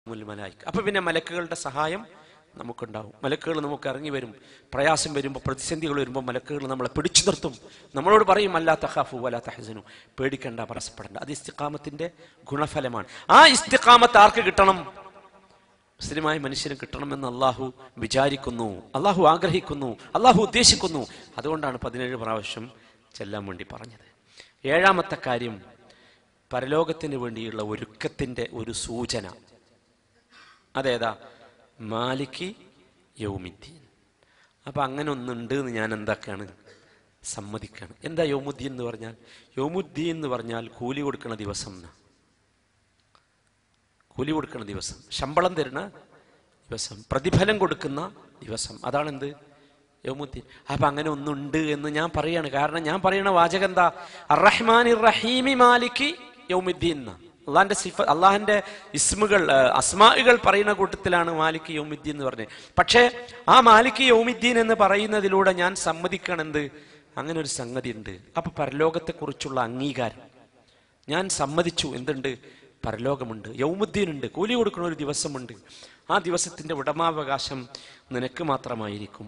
അപ്പൊ പിന്നെ മലക്കുകളുടെ സഹായം നമുക്കുണ്ടാവും. മലക്കുകൾ നമുക്ക് ഇറങ്ങി വരും. പ്രയാസം വരുമ്പോൾ, പ്രതിസന്ധികൾ വരുമ്പോൾ മലക്കുകൾ നമ്മളെ പിടിച്ചു നിർത്തും. നമ്മളോട് പറയും അല്ലാ തഖാഫു വലാ തഹ്സനു, പേടിക്കണ്ട, പരസ്പരണ്ട. അത് ഇസ്തിഖാമത്തിന്റെ ഗുണഫലമാണ്. ആ ഇസ്തിഖാമത്ത് ആർക്ക് കിട്ടണം? മുസ്ലിമായ മനുഷ്യന് കിട്ടണമെന്ന് അള്ളാഹു വിചാരിക്കുന്നു, അള്ളാഹു ആഗ്രഹിക്കുന്നു, അള്ളാഹു ഉദ്ദേശിക്കുന്നു. അതുകൊണ്ടാണ് 17 പ്രാവശ്യം ചെല്ലാൻ വേണ്ടി പറഞ്ഞത്. 7ാമത്തെ കാര്യം, പരലോകത്തിന് വേണ്ടിയുള്ള ഒരുക്കത്തിന്റെ ഒരു സൂചന. അതേതാ? മാലിക് യൗമുദ്ദീൻ. അപ്പൊ അങ്ങനെ ഒന്നുണ്ട് എന്ന് ഞാൻ എന്താക്കാണ്? സമ്മതിക്കാണ്. എന്താ യൗമുദ്ദീൻ എന്ന് പറഞ്ഞാൽ? യൗമുദ്ദീൻ എന്ന് പറഞ്ഞാൽ കൂലി കൊടുക്കുന്ന ദിവസം, കൂലി കൊടുക്കുന്ന ദിവസം, ശമ്പളം തരുന്ന ദിവസം, പ്രതിഫലം കൊടുക്കുന്ന ദിവസം. അതാണെന്ത്? യൗമുദ്ദീൻ. അപ്പൊ അങ്ങനെ ഒന്നുണ്ട് എന്ന് ഞാൻ പറയാണ്. കാരണം ഞാൻ പറയുന്ന വാചകം എന്താ? അർറഹ്മാനിർ റഹീമി മാലിക് യൗമുദ്ദീൻ. അള്ളാഹിന്റെ അള്ളാഹിന്റെ ഇസ്മുകൾ, അസ്മാഉകൾ പറയുന്ന കൂട്ടത്തിലാണ് മാലിക് യൗമുദ്ദീൻ എന്ന് പറഞ്ഞത്. പക്ഷേ ആ മാലിക് യൗമുദ്ദീൻ എന്ന് പറയുന്നതിലൂടെ ഞാൻ സമ്മതിക്കണെന്ത്? അങ്ങനെ ഒരു സംഗതി ഉണ്ട്. അപ്പൊ പരലോകത്തെ കുറിച്ചുള്ള അംഗീകാരം ഞാൻ സമ്മതിച്ചു. എന്തുണ്ട്? പരലോകമുണ്ട്, യൗമുദ്ദീൻ ഉണ്ട്, കൂലി കൊടുക്കുന്ന ഒരു ദിവസമുണ്ട്. ആ ദിവസത്തിന്റെ ഉടമാവകാശം നിനക്ക് മാത്രമായിരിക്കും.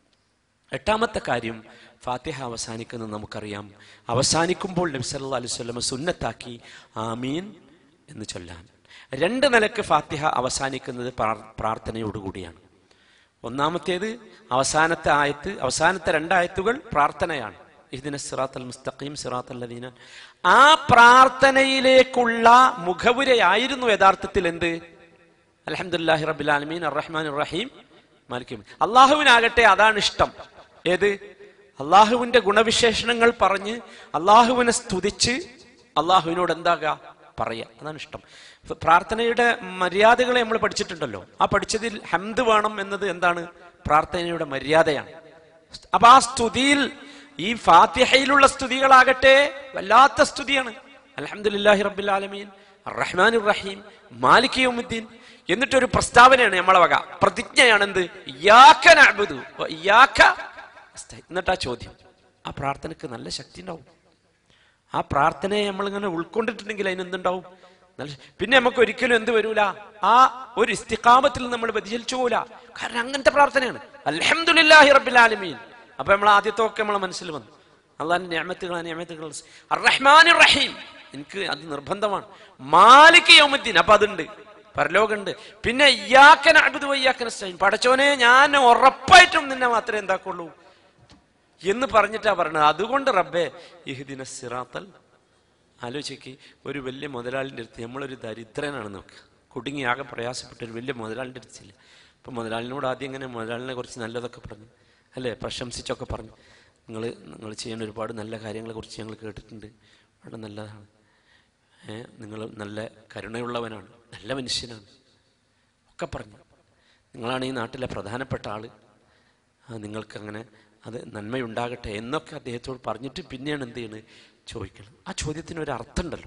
8ാമത്തെ കാര്യം, ഫാത്തിഹ അവസാനിക്കുന്നത് നമുക്കറിയാം. അവസാനിക്കുമ്പോൾ നബി സല്ലല്ലാഹു അലൈഹി വസല്ലം സുന്നത്താക്കി ആമീൻ എന്ന് ചൊല്ലാൻ. 2 നിലക്ക് ഫാത്തിഹ അവസാനിക്കുന്നത് പ്രാർത്ഥനയോടുകൂടിയാണ്. ഒന്നാമത്തേത് അവസാനത്തെ ആയത്ത്, അവസാനത്തെ 2 ആയത്തുകൾ പ്രാർത്ഥനയാണ്. ഇഹ്ദിനസ് സിറാത്തൽ മുസ്തഖീം സിറാത്തൽ ലദീന. ആ പ്രാർത്ഥനയിലേക്കുള്ള മുഖവുരയായിരുന്നു യഥാർത്ഥത്തിൽ എന്ത്? അൽഹംദുലില്ലാഹി റബ്ബിൽ ആലമീൻ അർറഹ്മാനിർ റഹീം മാലിക് യൗമിദ്ദീൻ. അള്ളാഹുവിനാകട്ടെ അതാണ് ഇഷ്ടം. ഏത്? അള്ളാഹുവിന്റെ ഗുണവിശേഷണങ്ങൾ പറഞ്ഞ് അള്ളാഹുവിനെ സ്തുതിച്ച് അള്ളാഹുവിനോട് എന്താകാ പറയാ, അതാണ് ഇഷ്ടം. പ്രാർത്ഥനയുടെ മര്യാദകളെ നമ്മൾ പഠിച്ചിട്ടുണ്ടല്ലോ. ആ പഠിച്ചതിൽ ഹംദ് വേണം എന്നത് എന്താണ്? പ്രാർത്ഥനയുടെ മര്യാദയാണ്. അപ്പൊ ആ സ്തുതിയിൽ, ഈ ഫാത്തിഹയിലുള്ള സ്തുതികളാകട്ടെ വല്ലാത്ത സ്തുതിയാണ്. അൽഹംദുലില്ലാഹി റബ്ബിൽ ആലമീൻ അർറഹ്മാനിർ റഹീം മാലിക് യൗമുദ്ദീൻ. എന്നിട്ടൊരു പ്രസ്താവനയാണ് നമ്മളെ വക, പ്രതിജ്ഞയാണ്. എന്ത്? ഇയ്യാക നഅ്ബുദു വ ഇയ്യാക നസ്തഈൻ. എന്നിട്ടാ ചോദ്യം. ആ പ്രാർത്ഥനയ്ക്ക് നല്ല ശക്തി ഉണ്ടാവും. ആ പ്രാർത്ഥനയെ നമ്മളിങ്ങനെ ഉൾക്കൊണ്ടിട്ടുണ്ടെങ്കിൽ അതിനെന്തുണ്ടാവും? നല്ല. പിന്നെ നമുക്ക് ഒരിക്കലും എന്ത് വരൂല? ആ ഒരു ഇസ്തിഖാമത്തിൽ നമ്മൾ വ്യതിചലിച്ചു പോകൂല. കാരണം അങ്ങനത്തെ പ്രാർത്ഥനയാണ് അൽഹംദുലില്ലാഹി റബ്ബിൽ ആലമീൻ. അപ്പൊ നമ്മൾ ആദ്യത്തൊക്കെ നമ്മളെ മനസ്സിൽ വന്നു അള്ളാഹിന്റെ നിഅമത്തുകൾ. അർറഹ്മാനിർ റഹീം, എനിക്ക് അത് നിർബന്ധമാണ്. മാലിക് യൗമുദ്ദീൻ, അപ്പൊ അതുണ്ട്, പരലോകമുണ്ട്. പിന്നെ ഇയ്യാക നഅ്ബുദു വ ഇയ്യാക നസ്തഈൻ, പടച്ചോനെ ഞാൻ ഉറപ്പായിട്ടും നിന്നെ മാത്രമേ എന്താക്കുള്ളൂ എന്ന് പറഞ്ഞിട്ടാ പറഞ്ഞത്. അതുകൊണ്ട് റബ്ബേ ഇഹ്ദിനസ് സിറാത്തൽ. ആലോചിക്ക്, ഒരു വലിയ മുതലാളിൻ്റെ അടുത്ത്, നമ്മളൊരു ദരിദ്രനാണ് നോക്കുക, കുടുങ്ങി ആകെ പ്രയാസപ്പെട്ട ഒരു വലിയ മുതലാളിൻ്റെ അടുത്തില്ല. ഇപ്പൊ മുതലാളിനോട് ആദ്യം ഇങ്ങനെ മുതലാളിനെ കുറിച്ച് നല്ലതൊക്കെ പറഞ്ഞു, അല്ലേ, പ്രശംസിച്ചൊക്കെ പറഞ്ഞു. നിങ്ങൾ ചെയ്യുന്ന ഒരുപാട് നല്ല കാര്യങ്ങളെ കുറിച്ച് ഞങ്ങൾ കേട്ടിട്ടുണ്ട്, വളരെ നല്ലതാണ്, നിങ്ങൾ നല്ല കരുണയുള്ളവനാണ്, നല്ല മനുഷ്യനാണ് ഒക്കെ പറഞ്ഞു. നിങ്ങളാണ് ഈ നാട്ടിലെ പ്രധാനപ്പെട്ട ആള്, നിങ്ങൾക്കങ്ങനെ അത് നന്മയുണ്ടാകട്ടെ എന്നൊക്കെ അദ്ദേഹത്തോട് പറഞ്ഞിട്ട് പിന്നെയാണ് എന്ത് ചെയ്യുന്നത്? ചോദിക്കണം. ആ ചോദ്യത്തിനൊരു അർത്ഥമുണ്ടല്ലോ,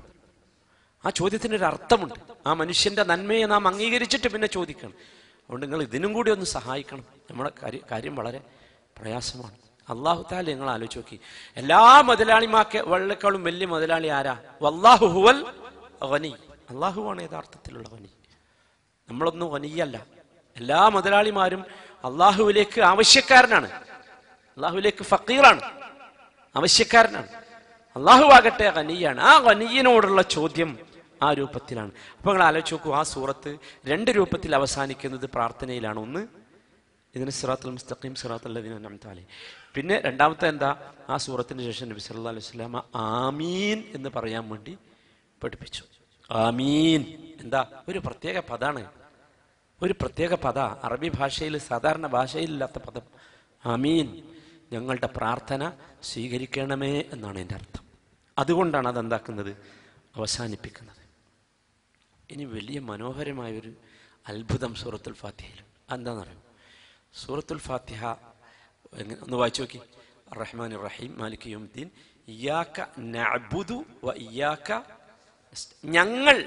ആ ചോദ്യത്തിനൊരു അർത്ഥമുണ്ട്. ആ മനുഷ്യന്റെ നന്മയെ നാം അംഗീകരിച്ചിട്ട് പിന്നെ ചോദിക്കണം. അതുകൊണ്ട് നിങ്ങൾ ഇതിനും കൂടി ഒന്ന് സഹായിക്കണം. നമ്മുടെ കാര്യം വളരെ പ്രയാസമാണ്. അള്ളാഹു തആല നിങ്ങൾ ആലോചിച്ച് നോക്കി, എല്ലാ മുതലാളിമാരെക്കാളും വലിയ മുതലാളി ആരാ? വല്ലാഹു ഹുവൽ ഗനി. അള്ളാഹുവാണ് യഥാർത്ഥത്തിലുള്ള ഗനി. നമ്മളൊന്നും ഗനിയല്ല. എല്ലാ മുതലാളിമാരും അള്ളാഹുവിലേക്ക് ആവശ്യക്കാരനാണ്, അള്ളാഹുവിലേക്ക് ഫക്കീറാണ്, ആവശ്യക്കാരനാണ്. അള്ളാഹു ആകട്ടെ ഗനിയാണ്. ആ ഗനിയിനോടുള്ള ചോദ്യം ആ രൂപത്തിലാണ്. അപ്പൊ നിങ്ങൾ ആലോചിച്ച് നോക്കൂ, ആ സൂറത്ത് 2 രൂപത്തിൽ അവസാനിക്കുന്നത് പ്രാർത്ഥനയിലാണ്. ഒന്ന് ഇതിന് സിറാത്തുൽ മുസ്തഖീം സിറാത്തുൽ ലദീന അൻഅംത അലൈഹിം. പിന്നെ രണ്ടാമത്തെ എന്താ? ആ സൂറത്തിന് ശേഷം നബി സല്ലല്ലാഹു അലൈഹി വസല്ലം ആമീൻ എന്ന് പറയാൻ വേണ്ടി പഠിപ്പിച്ചു. ആമീൻ എന്താ? ഒരു പ്രത്യേക പദാണ്, ഒരു പ്രത്യേക പദ. അറബി ഭാഷയിൽ, സാധാരണ ഭാഷയിലില്ലാത്ത പദം ആമീൻ. ഞങ്ങളുടെ പ്രാർത്ഥന സ്വീകരിക്കണമേ എന്നാണ് എൻ്റെ അർത്ഥം. അതുകൊണ്ടാണ് അതെന്താക്കുന്നത്? അവസാനിപ്പിക്കുന്നത്. ഇനി വലിയ മനോഹരമായൊരു അത്ഭുതം സൂറത്തുൽ ഫാത്തിഹയിൽ. എന്താണെന്നറിയോ? സൂറത്തുൽ ഫാത്തിഹ ഒന്ന് വായിച്ചു നോക്കി. അർറഹ്മാനിർ റഹീം മാലിക് യൗമുദ്ദീൻ ഇയ്യാക നഅ്ബുദു വ ഇയ്യാക നസ്തഈൻ. ഞങ്ങൾ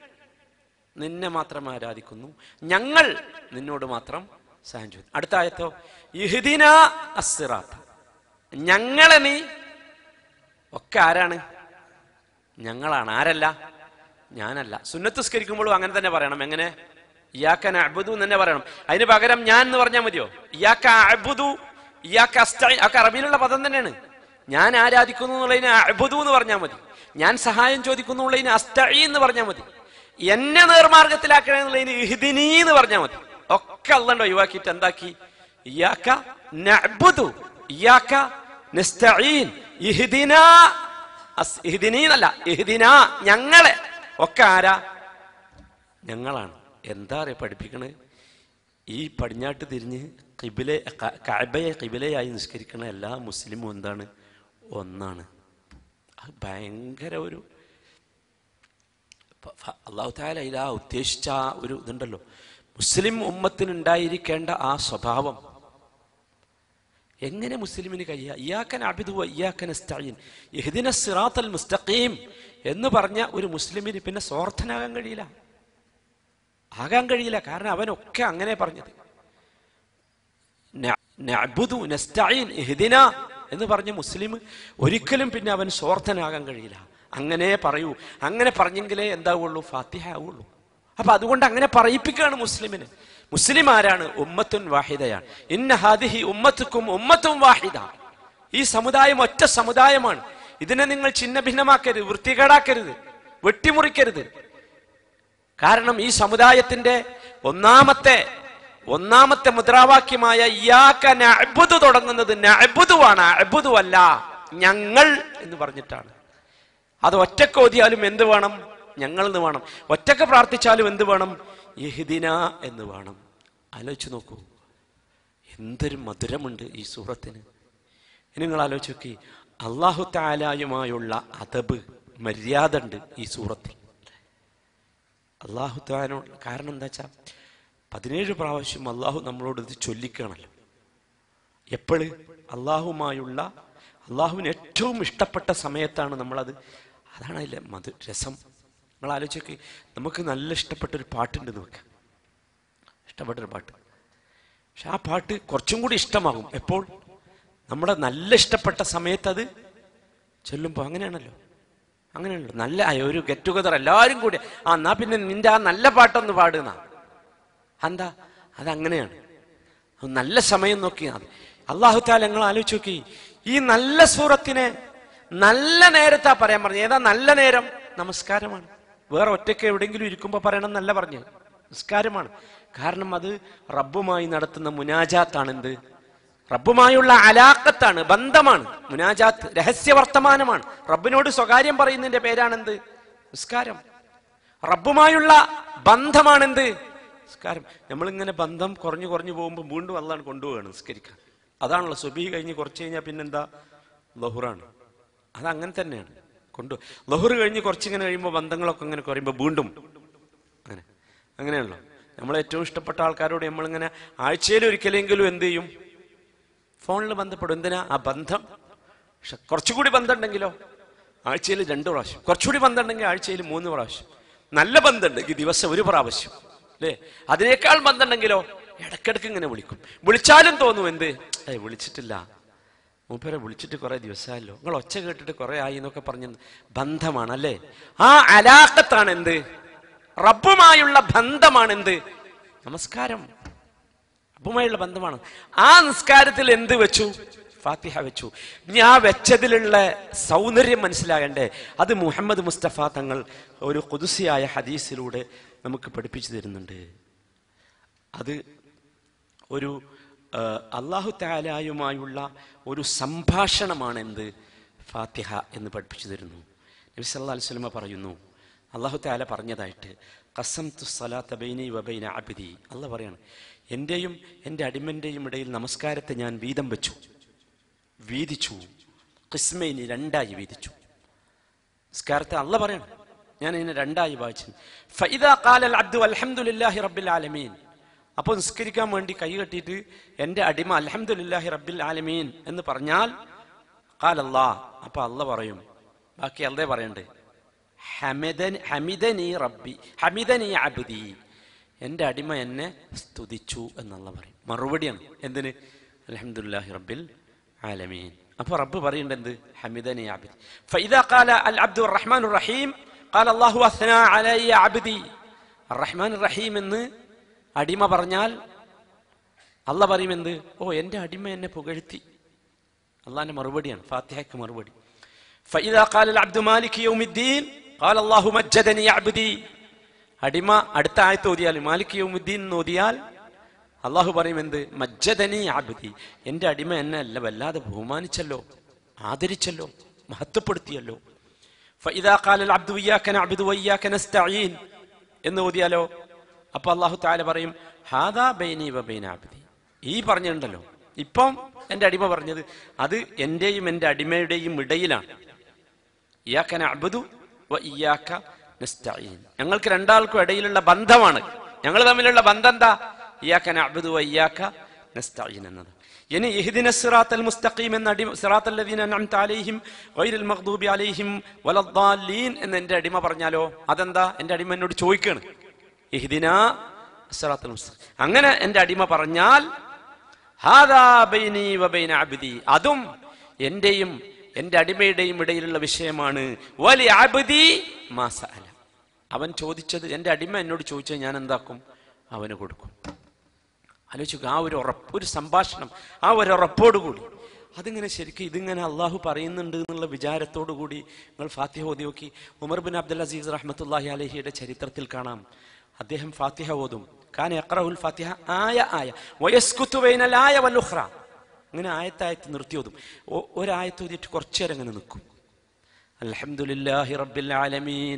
നിന്നെ മാത്രം ആരാധിക്കുന്നു, ഞങ്ങൾ നിന്നോട് മാത്രം സഹായം ചോദിക്കുന്നു. അടുത്ത ആയത്തോ ഇഹ്ദിന അസ്സിറാത്ത. ഞങ്ങളെ നീ, ഒക്കെ ആരാണ്? ഞങ്ങളാണ്. ആരല്ല? ഞാനല്ല. സുന്നത്ത് നിസ്കരിക്കുമ്പോഴും അങ്ങനെ തന്നെ പറയണം. എങ്ങനെ? ഇയ്യാക നഅ്ബുദു എന്ന് തന്നെ പറയണം. അതിന് പകരം ഞാൻ എന്ന് പറഞ്ഞാൽ മതിയോ? ഇയ്യാക അഅ്ബുദു ഇയ്യാക അസ്തഈൻ, ഒക്കെ അറബിയിലുള്ള പദം തന്നെയാണ്. ഞാൻ ആരാധിക്കുന്നു എന്നുള്ളതിന് അഅ്ബുദു എന്ന് പറഞ്ഞാൽ മതി. ഞാൻ സഹായം ചോദിക്കുന്നു എന്നുള്ളതിന് അസ്തഈൻ എന്ന് പറഞ്ഞാൽ മതി. എന്നെ നേർമാർഗത്തിലാക്കണേ എന്നുള്ളതിന് ഇഹ്ദിനീ എന്ന് പറഞ്ഞാൽ മതി. ഒക്കെ അള്ളാഹ് ഒഴിവാക്കിയിട്ട് എന്താക്കി? ഇയ്യാക നഅ്ബുദു ഇയ്യാക നസ്തഈൻ ഇഹ്ദിനാ, ഇഹ്ദിനീ എന്നല്ല, ഇഹ്ദിനാ, ഞങ്ങളെ. ഒക്കെ ആരാ? ഞങ്ങളാണ്. എന്താ അറിയാ പഠിപ്പിക്കണത്? ഈ പടിഞ്ഞാട്ട് തിരിഞ്ഞ് കഅബയെ ഖിബലയായി നിസ്കരിക്കുന്ന എല്ലാ മുസ്ലിമും എന്താണ്? ഒന്നാണ്. അത് ഭയങ്കര ഒരു അല്ലാഹു തആല ഇതാ ഉദ്ദേശിച്ച ഒരു ഇതുണ്ടല്ലോ, മുസ്ലിം ഉമ്മത്തിനുണ്ടായിരിക്കേണ്ട ആ സ്വഭാവം. എങ്ങനെ മുസ്ലിമിന് കഴിയുക? ഇയ്യാക നഅ്ബുദു വ ഇയ്യാക നസ്തഈൻ ഇഹ്ദിനസ് സിറാത്തൽ മുസ്തഖീം എന്ന് പറഞ്ഞ ഒരു മുസ്ലിമിന് പിന്നെ സ്വാർത്ഥനാകാൻ കഴിയില്ല, ആകാൻ കഴിയില്ല. കാരണം അവനൊക്കെ അങ്ങനെ പറഞ്ഞത്. നഅ്ബുദു നസ്തഈൻ ഇഹ്ദിന എന്ന് പറഞ്ഞ മുസ്ലിം ഒരിക്കലും പിന്നെ അവൻ സ്വാർത്ഥനാകാൻ കഴിയില്ല. അങ്ങനെ പറയൂ. അങ്ങനെ പറഞ്ഞെങ്കിലേ എന്താവുള്ളൂ? ഫാത്തിഹ ആവുള്ളൂ. അപ്പൊ അതുകൊണ്ട് അങ്ങനെ പറയിപ്പിക്കുകയാണ് മുസ്ലിമിന്. മുസ്ലിം ആരാണ്? ഉമ്മത്തുൻ വാഹിദയാണ്. ഇന്ന ഹാദിഹി ഉമ്മത്തുക്കും ഉമ്മത്തും വാഹിദ. ഈ സമുദായം ഒറ്റ സമുദായമാണ്. ഇതിനെ നിങ്ങൾ ഛിന്ന ഭിന്നമാക്കരുത്, വൃത്തികേടാക്കരുത്, വെട്ടിമുറിക്കരുത്. കാരണം ഈ സമുദായത്തിന്റെ ഒന്നാമത്തെ മുദ്രാവാക്യമായ ഇയ്യാക നഅ്ബുദു തുടങ്ങുന്നത് നഅ്ബുദുവാണ്, അഅ്ബുദു അല്ല, ഞങ്ങൾ എന്ന് പറഞ്ഞിട്ടാണ്. അത് ഒറ്റക്ക് ഓതിയാലും എന്ത് വേണം? ഞങ്ങൾ എന്ന് വേണം. ഒറ്റക്ക് പ്രാർത്ഥിച്ചാലും എന്ത് വേണം? ഇഹ്ദിന എന്ന് വേണം. ആലോചിച്ച് നോക്കൂ, എന്തൊരു മധുരമുണ്ട് ഈ സൂറത്തിന്. ഇനി നിങ്ങൾ ആലോചിച്ച് നോക്കി, അല്ലാഹു തആലയുമായുള്ള അദബ്, മര്യാദ ഉണ്ട് ഈ സൂറത്തിൽ. അല്ലാഹു തആല, കാരണം എന്താ വെച്ചാൽ 17 പ്രാവശ്യം അള്ളാഹു നമ്മളോട് ഇത് ചൊല്ലിക്കണല്ലോ. എപ്പോഴും അള്ളാഹുമായുള്ള, അള്ളാഹുവിന് ഏറ്റവും ഇഷ്ടപ്പെട്ട സമയത്താണ് നമ്മളത്. അതാണ് അതിലെ രസം. നിങ്ങൾ ആലോചിച്ച്, നമുക്ക് നല്ല ഇഷ്ടപ്പെട്ടൊരു പാട്ടുണ്ട്, നമുക്ക് ഇഷ്ടപ്പെട്ടൊരു പാട്ട്. പക്ഷെ ആ പാട്ട് കുറച്ചും കൂടി ഇഷ്ടമാകും എപ്പോൾ? നമ്മുടെ നല്ല ഇഷ്ടപ്പെട്ട സമയത്ത് അത് ചൊല്ലുമ്പോൾ. അങ്ങനെയാണല്ലോ. നല്ല ഒരു ഗെറ്റ് ടുഗദർ എല്ലാവരും കൂടി, എന്നാ പിന്നെ നിന്റെ ആ നല്ല പാട്ടൊന്ന് പാടുന്ന. എന്താ? അതങ്ങനെയാണ്. നല്ല സമയം നോക്കി അല്ലാഹു തആല നിങ്ങൾ ആലോചിച്ച് നോക്കി, ഈ നല്ല സൂറത്തിനെ നല്ല നേരത്താ പറയാൻ പറഞ്ഞു. ഏതാ നല്ല നേരം? നമസ്കാരമാണ്. വേറെ ഒറ്റയ്ക്ക് എവിടെയെങ്കിലും ഇരിക്കുമ്പോൾ പറയണം എന്നല്ല പറഞ്ഞു, നിസ്കാരമാണ്. കാരണം അത് റബ്ബുമായി നടത്തുന്ന മുനാജാത്താണ്. എന്ത്? റബ്ബുമായുള്ള അലാഖത്താണ്, ബന്ധമാണ്. മുനാജാത്ത് രഹസ്യവർത്തമാനമാണ്. റബ്ബിനോട് സ്വകാര്യം പറയുന്നതിന്റെ പേരാണെന്ത്? നിസ്കാരം. റബ്ബുമായുള്ള ബന്ധമാണെന്ത്? നിസ്കാരം. നമ്മളിങ്ങനെ ബന്ധം കുറഞ്ഞു പോകുമ്പോൾ വീണ്ടും അള്ളാഹ് കൊണ്ടുപോവുകയാണ് നിസ്കരിക്കാൻ. അതാണല്ലോ സുബഹി കഴിഞ്ഞ് കുറച്ച് കഴിഞ്ഞാൽ പിന്നെന്താ? ലഹുറാണ്. അതങ്ങനെ തന്നെയാണ്. ലഹുർ കഴിഞ്ഞ് കുറച്ചിങ്ങനെ കഴിയുമ്പോൾ ബന്ധങ്ങളൊക്കെ ഇങ്ങനെ കുറയുമ്പോൾ വീണ്ടും അങ്ങനെയാണല്ലോ. നമ്മളേറ്റവും ഇഷ്ടപ്പെട്ട ആൾക്കാരോട് നമ്മളിങ്ങനെ ആഴ്ചയിൽ ഒരിക്കലെങ്കിലും എന്ത് ചെയ്യും? ഫോണിൽ ബന്ധപ്പെടും. എന്തിനാ? ആ ബന്ധം. പക്ഷെ കുറച്ചുകൂടി ബന്ധം ഉണ്ടെങ്കിലോ ആഴ്ചയിൽ 2 പ്രാവശ്യം, കുറച്ചുകൂടി ബന്ധം ഉണ്ടെങ്കിൽ ആഴ്ചയിൽ 3 പ്രാവശ്യം, നല്ല ബന്ധം ഉണ്ടെങ്കിൽ ദിവസം 1 പ്രാവശ്യം, അല്ലേ? അതിനേക്കാൾ ബന്ധം ഉണ്ടെങ്കിലോ ഇടയ്ക്കിടയ്ക്ക് ഇങ്ങനെ വിളിക്കും. വിളിച്ചാലും തോന്നും എന്ത്? വിളിച്ചിട്ടില്ല, മൂപ്പരെ വിളിച്ചിട്ട് കുറെ ദിവസമായല്ലോ, നിങ്ങൾ ഒച്ച കേട്ടിട്ട് കുറെ ആയി എന്നൊക്കെ പറഞ്ഞ ബന്ധമാണ്, അല്ലേ? ആ അലാഖത്താണ് എന്ത്? റബ്ബുമായുള്ള ബന്ധമാണ് എന്ത്? നമസ്കാരം. റബ്ബുമായുള്ള ബന്ധമാണ്. ആ നിസ്കാരത്തിൽ എന്ത് വെച്ചു? ഫാത്തിഹ വെച്ചു. ഇനി ആ വെച്ചതിലുള്ള സൗന്ദര്യം മനസ്സിലാകണ്ടേ? അത് മുഹമ്മദ് മുസ്തഫ തങ്ങൾ ഒരു ഖുദ്സിയായ ഹദീസിലൂടെ നമുക്ക് പഠിപ്പിച്ചു തരുന്നുണ്ട്. അത് ഒരു അല്ലാഹു തആലയുമായുള്ള ഒരു സംഭാഷണമാണ് എന്ത്? ഫാത്തിഹ എന്ന് പഠിപ്പിച്ചു തരുന്നു. നബി സല്ലല്ലാഹു അലൈഹി വസല്ലം പറയുന്നു, അല്ലാഹു തആല പറഞ്ഞതായിട്ട്, ഖസംതു സ്വലാത്ത ബൈനി വബൈന അബ്ദി. അല്ലാഹു പറയാണ്, എൻ്റെയും എൻ്റെ അടിമൻ്റെയും ഇടയിൽ നമസ്കാരത്തെ ഞാൻ വീതിച്ചു. ഖിസ്മൈനി, 2ആയി വീതിച്ചു. നിസ്കാരത്തെ അല്ലാഹു പറയാണ്, ഞാൻ ഇതിനെ 2ആയി വായിച്ചു. ഫഇദാ ഖാലൽ അബ്ദു അൽഹംദുലില്ലാഹി റബ്ബിൽ ആലമീൻ. അപ്പോൾ നിസ്കരിക്കാൻ വേണ്ടി കൈ കെട്ടിയിട്ട് എൻ്റെ അടിമ അൽഹംദുലില്ലാഹി റബ്ബിൽ ആലമീൻ എന്ന് പറഞ്ഞാൽ ഖാലല്ലാഹ്, അപ്പൊ അല്ലാഹു പറയും, ബാക്കി അല്ലാഹു പറയണ്ടേ, ഹമിദനി റബ്ബി ഹമിദനി അബ്ദി, എൻ്റെ അടിമ എന്നെ സ്തുതിച്ചു എന്നുള്ള പറയും. മറുപടിയാണ് എന്തിന്? അൽഹംദുലില്ലാഹി റബ്ബിൽ ആലമീൻ. അപ്പൊ റബ്ബ് പറയേണ്ടത് എന്ത്? ഹമിദനി അബ്ദി. ഫഇദാ ഖാല അൽ അബ്ദു റഹ്മാനുർ റഹീം ഖാല അല്ലാഹു അസ്നാ അലയ്യ അബ്ദി. റഹ്മാൻ റഹീം എന്ന് അടിമ പറഞ്ഞാൽ അള്ളാഹ് പറയും എന്ത്? ഓ, എൻ്റെ അടിമ എന്നെ പുകഴ്ത്തി. അള്ളാഹിന്റെ മറുപടിയാണ്, ഫാത്തിഹയ്ക്ക് മറുപടി. ഫഇദാ ഖാലൽ അബ്ദു മാലിക് യൗമിദ്ദീൻ ഖാല അല്ലാഹു മജ്ജദനി അബ്ദി. അടിമ അടുത്ത ആയത്ത് ഓതിയാൽ, മാലിക് യൗമിദ്ദീൻ എന്ന് ഓതിയാൽ അള്ളാഹു പറയും എന്ത്? മജ്ജദനി അബ്ദി, എൻ്റെ അടിമ എന്നെ അല്ല വല്ലാതെ ബഹുമാനിച്ചല്ലോ, ആദരിച്ചല്ലോ, മഹത്വപ്പെടുത്തിയല്ലോ. ഫഇദാ ഖാലൽ അബ്ദു ഇയ്യാക നഅ്ബുദു വഇയ്യാക നസ്തഈൻ എന്ന് ഓതിയാലോ, അപ്പൊ അല്ലാഹു തആല പറയും ഹാദാ ബൈനി വബൈന അബ്ദി. ഈ പറഞ്ഞിട്ടുണ്ടല്ലോ ഇപ്പം എൻ്റെ അടിമ പറഞ്ഞത്, അത് എന്റെയും എൻ്റെ അടിമയുടെയും ഇടയിലാണ്. ഇയ്യാക നഅ്ബുദു വഇയ്യാക നസ്തഈൻ, ഞങ്ങൾക്ക് രണ്ടാൾക്കും ഇടയിലുള്ള ബന്ധമാണ്. ഞങ്ങൾ തമ്മിലുള്ള ബന്ധം എന്താ? ഇയ്യാക നഅ്ബുദു വഇയ്യാക നസ്തഈൻ എന്നത്. ഇനി ഇഹ്ദിനസ് സിറാത്തൽ മുസ്തഖീം എന്ന സിറാത്തൽ ലദീന അൻഅംത അലൈഹിം ഗൈറിൽ മഗ്ദൂബി അലൈഹിം വലദ്ദാലീൻ എന്ന് എൻ്റെ അടിമ പറഞ്ഞാലോ, അതെന്താ? എൻ്റെ അടിമ എന്നോട് ചോദിക്കാണ്, ഇഹ്ദിനാ സിറാത്തൽ മുസ്തഖീം. അങ്ങനെ എൻ്റെ അടിമ പറഞ്ഞാൽ ഹാദാ ബൈനി വബൈന അബ്ദി, അതും എന്റെയും എൻ്റെ അടിമയുടെയും ഇടയിലുള്ള വിഷയമാണ്. വലി അബ്ദി മാ സഅല, അവൻ ചോദിച്ചത്, എൻ്റെ അടിമ എന്നോട് ചോദിച്ചത് ഞാൻ എന്താക്കും? അവന് കൊടുക്കും. ആലോചിക്കുക, ആ ഒരു ഉറപ്പ്, ഒരു സംഭാഷണം, ആ ഒരു ഉറപ്പോടുകൂടി. അതിങ്ങനെ ശരിക്കും ഇതിങ്ങനെ അള്ളാഹു പറയുന്നുണ്ട് എന്നുള്ള വിചാരത്തോടു കൂടി നിങ്ങൾ ഫാത്തിഹ ഓതി നോക്കി. ഉമർ ബിൻ അബ്ദുൽ അസീസ് റഹ്മത്തുള്ളാഹി അലൈഹിയുടെ ചരിത്രത്തിൽ കാണാം, അദ്ദേഹം ഫാത്തിഹ ഓതും. കാന യഖറഉൽ ഫാത്തിഹ ആയ ആയ വയസ്കുതു ബൈനൽ ആയ വൽ ഉഖ്റ, അങ്ങനെ ആയത്തായത്ത് നിർത്തി ഓതും. ഒരായത്ത് ഓതിയിട്ട് കുറച്ചു നേരം അങ്ങനെ നിൽക്കും. അൽഹംദുലില്ലാഹി റബ്ബിൽ ആലമീൻ.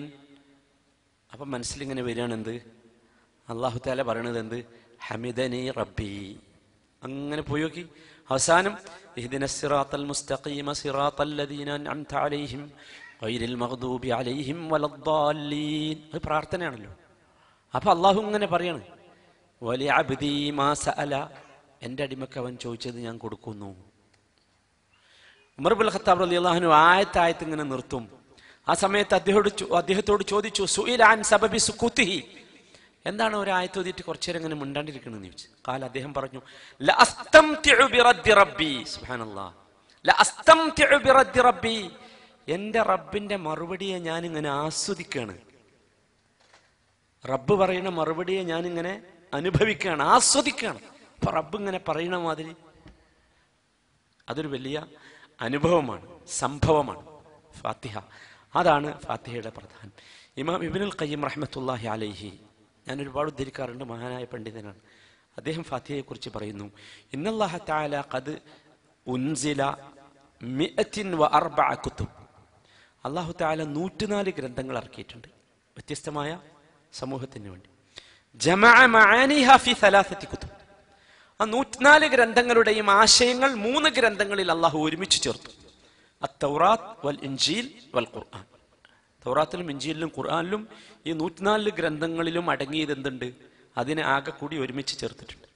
അപ്പം മനസ്സിലിങ്ങനെ വരികയാണ് എന്ത്? അല്ലാഹു തആല പറയണത് എന്ത്? ഹമിദനി റബ്ബി. അങ്ങനെ പോയി നോക്കി. അവസാനം ഇഹ്ദിനസ് സിറാത്തൽ മുസ്തഖീമ സിറാത്തൽ ലദീന അൻഅംത അലൈഹിം ഗൈറിൽ മഗ്ദൂബി അലൈഹിം വലദ്ദാലീൻ. അത് പ്രാർത്ഥനയാണല്ലോ. അപ്പൊ അള്ളാഹു ഇങ്ങനെ പറയാണ്, വലി അബ്ദി മാ സഅല, എൻ്റെ അടിമക്ക് അവൻ ചോദിച്ചത് ഞാൻ കൊടുക്കുന്നു. ഉമർ ഇബ്നുൽ ഖത്താബ് റളിയല്ലാഹു അൻഹു ആയത്തായത്ത് ഇങ്ങനെ നിർത്തും. ആ സമയത്ത് അദ്ദേഹത്തോട് ചോദിച്ചു, സുഇല അൻ സബബി സുകൂതിഹി, എന്താണ് ഒരു ആയത്ത് ഓതിയിട്ട് കുറച്ചു നേരം ഇങ്ങനെ മിണ്ടാണ്ടിരിക്കണമെന്ന് ചോദിച്ചു. കാല അദ്ദേഹം പറഞ്ഞു, ലഅസ്തംതിഉ ബിറദ്ദി റബ്ബി. സുബ്ഹാനല്ലാഹ്, ലഅസ്തംതിഉ ബിറദ്ദി റബ്ബി, എൻ്റെ റബ്ബിന്റെ മറുപടിയെ ഞാൻ ഇങ്ങനെ ആസ്വദിക്കുകയാണ്. റബ്ബ് പറയുന്ന മറുപടിയെ ഞാൻ ഇങ്ങനെ അനുഭവിക്കുകയാണ്, ആസ്വദിക്കുകയാണ്. അപ്പൊ റബ്ബ് ഇങ്ങനെ പറയുന്ന മാതിരി അതൊരു വലിയ അനുഭവമാണ്, സംഭവമാണ് ഫാത്തിഹ. അതാണ് ഫാത്തിഹയുടെ പ്രധാനം. ഇമാം ഇബ്നുൽ ഖയ്യിം റഹ്മത്തുള്ളാഹി അലൈഹി, ഞാൻ ഒരുപാട് ഉദ്ധരിക്കാറുണ്ട്, മഹാനായ പണ്ഡിതനാണ്. അദ്ദേഹം ഫാത്തിഹയെ കുറിച്ച് പറയുന്നു, ഇന്നല്ലാഹ തആല ഖദ് ഉൻസില 104 കുതുബ്. അല്ലാഹു തആല 104 ഗ്രന്ഥങ്ങൾ ഇറക്കിയിട്ടുണ്ട് വ്യത്യസ്തമായ സമൂഹത്തിന് വേണ്ടി. ജമഅ മആനിഹ ഫി 3 കുതുബ്. ആ 104 ഗ്രന്ഥങ്ങളുടെയും ആശയങ്ങൾ 3 ഗ്രന്ഥങ്ങളിൽ അല്ലാഹു ഒരുമിച്ച് ചേർത്തു. അത്തൗറാത്ത് വൽ ഇൻജീൽ വൽ ഖുർആൻ. തൗറാത്തിലും ഇൻജീലിലും ഖുർആനിലും ഈ 104 ഗ്രന്ഥങ്ങളിലും അടങ്ങിയത് എന്തുണ്ട്? അതിനെ ആകെ കൂടി ഒരുമിച്ച് ചേർത്തിട്ടുണ്ട്.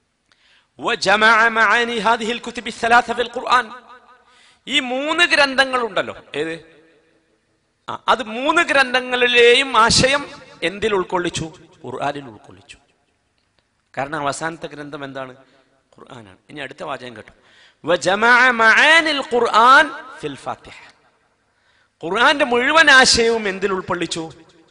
വജമഅ മആനി ഹാദിഹിൽ കുതുബി 3 ഫിൽ ഖുർആൻ. ഈ 3 ഗ്രന്ഥങ്ങൾ ഉണ്ടല്ലോ, ഏത്? അത് 3 ഗ്രന്ഥങ്ങളിലെയും ആശയം എന്തിൽ ഉൾക്കൊള്ളിച്ചു? ഖുർആനിൽ ഉൾക്കൊള്ളിച്ചു. കാരണം അവസാനത്തെ ഗ്രന്ഥം എന്താണ്? ഖുർആനാണ്. ഇനി അടുത്ത വാചകം കേട്ടോ, വജമഅ മആനിൽ ഖുർആൻ ഫിൽ ഫാത്തിഹ. ഖുർആന്റെ മുഴുവൻ ആശയവും എന്തിൽ ഉൾക്കൊള്ളിച്ചു?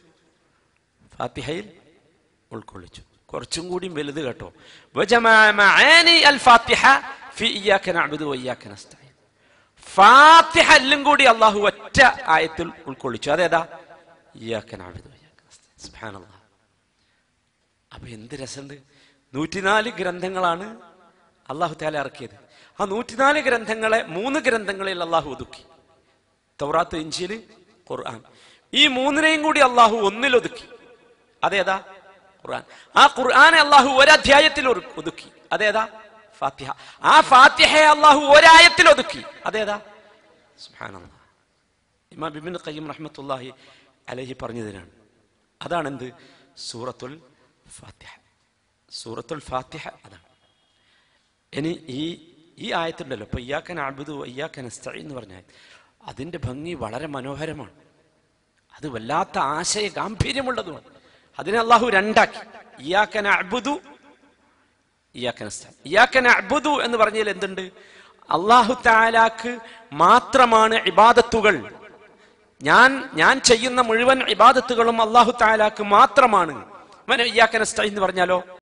ഫാത്തിഹയിൽ ഉൾക്കൊള്ളിച്ചു. കുറച്ചും കൂടി വലുത് കേട്ടോ, വജമഅ മആനി അൽ ഫാത്തിഹ ഫി ഇയ്യാക നഅ്ബുദു വഇയ്യാക നസ്തഈൻ. ഫാത്തിഹ എല്ലാം കൂടി അല്ലാഹു ഒറ്റ ആയത്തിൽ ഉൾക്കൊള്ളിച്ചു. അതേതാ? ഇയ്യാക നഅ്ബുദു വഇയ്യാക നസ്തഈൻ. സുബ്ഹാനല്ലാഹ്. അപ്പൊ എന്ത് രസമുണ്ട്! 104 ഗ്രന്ഥങ്ങളാണ് അല്ലാഹു തആല ഇറക്കിയത്. ആ 104 ഗ്രന്ഥങ്ങളെ 3 ഗ്രന്ഥങ്ങളിൽ അല്ലാഹു ഒതുക്കി. തൗറാത്ത്, ഇൻജീൽ, ഖുർആൻ. ഈ 3നെയും കൂടി അല്ലാഹു ഒന്നിൽ ഒതുക്കി. അതേതാ? ഖുർആൻ. ആ ഖുർആനെ അല്ലാഹു ഒരധ്യായത്തിൽ ഒതുക്കി. അതേതാ? ഫാത്തിഹ. ആ ഫാത്തിഹയെ അല്ലാഹു ഒരായത്തിൽ ഒതുക്കി. അതേതാ? സുബ്ഹാനല്ലാഹ്. ഇമാം ഇബ്നുൽ ഖയ്യിം റഹ്മത്തുള്ളാഹി അലൈഹി പറഞ്ഞു തരാണ്. അതാണെന്ത്? സൂറത്തുൽ ഫാത്തിഹ. സൂറത്തുൽ ഫാത്തിഹ അതാണ്. ഇനി ഈ ആയത്തുണ്ടല്ലോ, ഇപ്പൊ ഇയ്യാക നഅ്ബുദു വഇയ്യാക നസ്തഈൻ എന്ന് പറഞ്ഞാൽ അതിന്റെ ഭംഗി വളരെ മനോഹരമാണ്. അത് വല്ലാത്ത ആശയ ഗാംഭീര്യമുള്ളതുമാണ്. അതിനെ അല്ലാഹു രണ്ടാക്കി. ഇയ്യാക നഅ്ബുദു, ഇയ്യാക നസ്തഈൻ. ഇയ്യാക നഅ്ബുദു എന്ന് പറഞ്ഞാൽ എന്തുണ്ട്? അല്ലാഹു തആലാക്ക് മാത്രമാണ് ഇബാദത്തുകൾ. ഞാൻ ചെയ്യുന്ന മുഴുവൻ ഇബാദത്തുകളും അല്ലാഹു തആലാക്ക് മാത്രമാണ്. ഇയ്യാക നസ്തഈൻ എന്ന് പറഞ്ഞാലോ